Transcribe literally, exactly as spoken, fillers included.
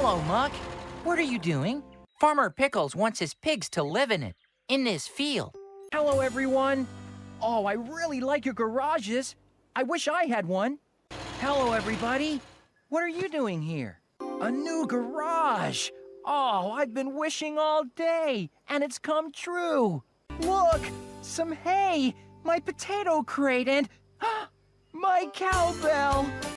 Hello, Muck. What are you doing? Farmer Pickles wants his pigs to live in it, in this field. Hello, everyone. Oh, I really like your garages. I wish I had one. Hello, everybody. What are you doing here? A new garage. Oh, I've been wishing all day, and it's come true. Look, some hay, my potato crate, and my cowbell.